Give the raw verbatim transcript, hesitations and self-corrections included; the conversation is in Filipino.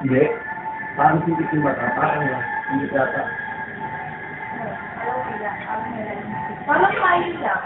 Hindi. Parang hindi ko matapaan lang. Hindi kata. Parang kain lang.